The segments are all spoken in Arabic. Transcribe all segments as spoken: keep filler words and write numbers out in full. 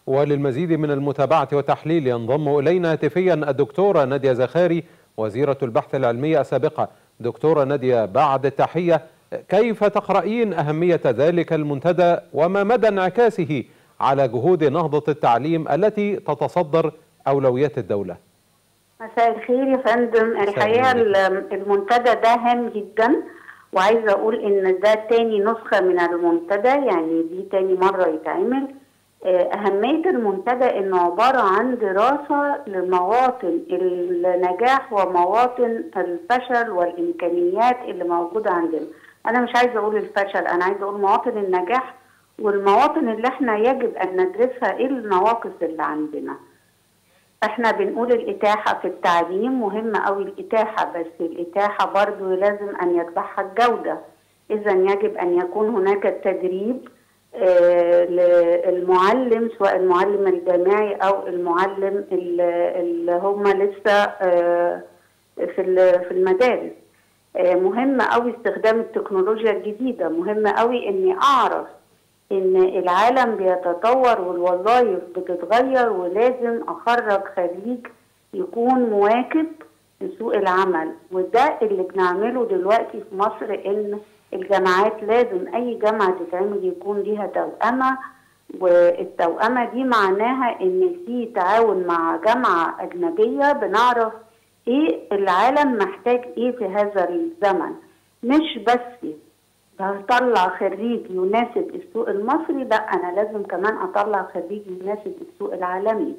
وللمزيد من المتابعة والتحليل ينضم إلينا هاتفيا الدكتورة نادية زخاري وزيرة البحث العلمي السابقة. دكتورة نادية، بعد التحية، كيف تقرأين أهمية ذلك المنتدى وما مدى انعكاسه على جهود نهضة التعليم التي تتصدر أولويات الدولة؟ مساء الخير يا فندم. الحقيقة المنتدى ده هام جدا، وعايزة أقول إن ده تاني نسخة من المنتدى، يعني دي تاني مرة يتعمل. أهمية المنتدى إنه عبارة عن دراسة لمواطن النجاح ومواطن الفشل والإمكانيات اللي موجودة عندنا. أنا مش عايزة أقول الفشل، أنا عايزة أقول مواطن النجاح والمواطن اللي احنا يجب أن ندرسها إيه النواقص اللي عندنا. احنا بنقول الإتاحة في التعليم مهمة أوي الإتاحة، بس الإتاحة برضو لازم أن يتبعها الجودة. إذا يجب أن يكون هناك تدريب آه للمعلم، سواء المعلم الجامعي أو المعلم اللي هم لسه آه في في المدارس. آه مهم أوي استخدام التكنولوجيا الجديدة، مهم أوي إني أعرف إن العالم بيتطور والوظائف بتتغير، ولازم أخرج خريج يكون مواكب لسوق العمل. وده اللي بنعمله دلوقتي في مصر، إن الجامعات لازم أي جامعة تتعمل يكون ليها توأمة، والتوأمة دي معناها إن في تعاون مع جامعة أجنبية، بنعرف إيه العالم محتاج إيه في هذا الزمن، مش بس هطلع خريج يناسب السوق المصري، لا أنا لازم كمان أطلع خريج يناسب السوق العالمي.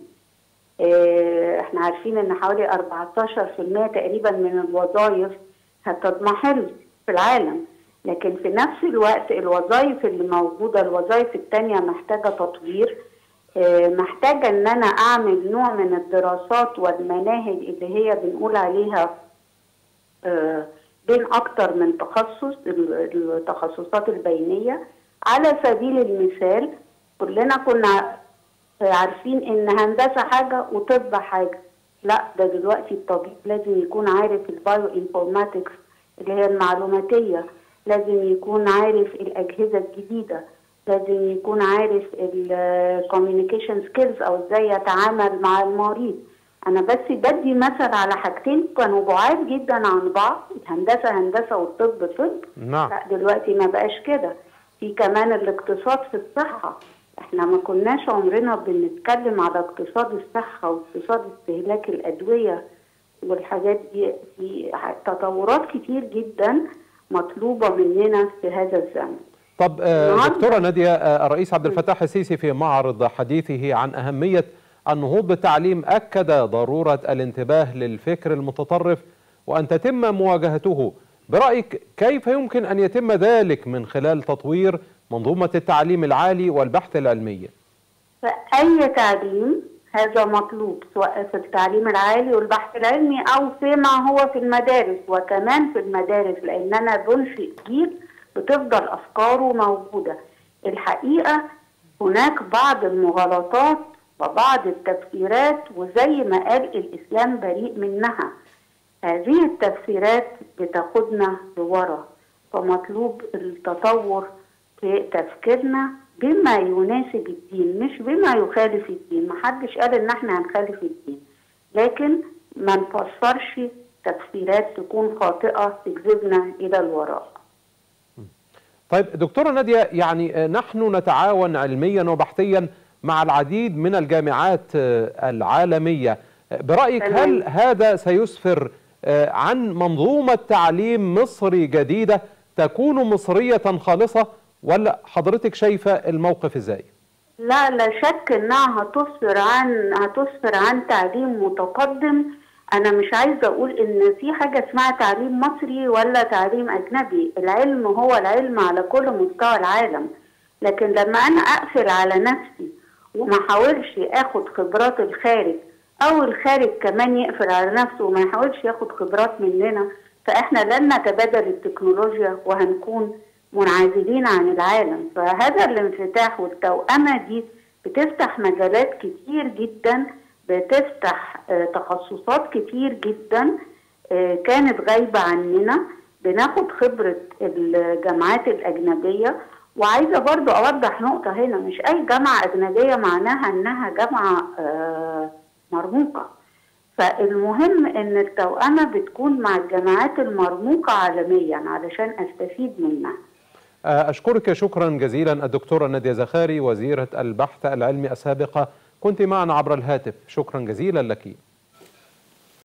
اه احنا عارفين إن حوالي أربعتاشر في المية تقريبا من الوظائف هتضمحل في العالم، لكن في نفس الوقت الوظائف اللي موجودة، الوظائف التانية محتاجة تطوير، اه محتاجة إن أنا أعمل نوع من الدراسات والمناهج اللي هي بنقول عليها اه بين أكتر من تخصص، التخصصات البينية. على سبيل المثال كلنا كنا عارفين إن هندسة حاجة وطب حاجة، لا ده دلوقتي الطبيب لازم يكون عارف البايو انفورماتكس اللي هي المعلوماتية، لازم يكون عارف الأجهزة الجديدة، لازم يكون عارف الكوميونيكيشن سكيلز أو إزاي يتعامل مع المريض. أنا بس بدي مثل على حاجتين كانوا بعاد جدا عن بعض، الهندسة هندسة والطب طب. نعم. لا دلوقتي ما بقاش كده. في كمان الاقتصاد في الصحة، احنا ما كناش عمرنا بنتكلم على اقتصاد الصحة واقتصاد استهلاك الأدوية والحاجات دي. في تطورات كتير جدا مطلوبة مننا في هذا الزمن. طب دكتورة نادية، الرئيس عبد الفتاح السيسي في معرض حديثه عن أهمية النهوض بالتعليم أكد ضرورة الانتباه للفكر المتطرف وأن تتم مواجهته. برأيك كيف يمكن أن يتم ذلك من خلال تطوير منظومة التعليم العالي والبحث العلمي؟ فأي تعليم هذا مطلوب، سواء في التعليم العالي والبحث العلمي أو فيما هو في المدارس، وكمان في المدارس لأننا بنشئ جيل بتفضل أفكاره موجودة. الحقيقة هناك بعض المغالطات وبعض التفسيرات، وزي ما قال الإسلام بريء منها. هذه التفسيرات بتاخدنا لورا، فمطلوب التطور في تفكيرنا بما يناسب الدين مش بما يخالف الدين. محدش قال ان احنا هنخالف الدين، لكن ما نفسرش تفسيرات تكون خاطئة تجذبنا الى الوراء. طيب دكتورة نادية، يعني نحن نتعاون علميا وبحثيا مع العديد من الجامعات العالمية. برأيك هل هذا سيسفر عن منظومة تعليم مصري جديدة تكون مصرية خالصة، ولا حضرتك شايفة الموقف ازاي؟ لا لا شك انها هتسفر عن هتسفر عن تعليم متقدم. انا مش عايزة اقول ان في حاجة اسمها تعليم مصري ولا تعليم اجنبي، العلم هو العلم على كل مستوى العالم. لكن لما انا اقفل على نفسي وما حاولش اخد خبرات الخارج، او الخارج كمان يقفل على نفسه وما يحاولش ياخد خبرات مننا، فاحنا لن نتبادل التكنولوجيا وهنكون منعزلين عن العالم. فهذا الانفتاح والتوأمة دي بتفتح مجالات كتير جدا، بتفتح تخصصات كتير جدا كانت غايبة عننا. بناخد خبرة الجامعات الأجنبية وعايزة برضو أوضح نقطة هنا، مش أي جامعة أجنبية معناها أنها جامعة آه مرموقة. فالمهم أن التوأمة بتكون مع الجامعات المرموقة عالميا علشان أستفيد منها. أشكرك شكرا جزيلا الدكتورة نادية زخاري، وزيرة البحث العلمي السابقة، كنت معنا عبر الهاتف. شكرا جزيلا لك.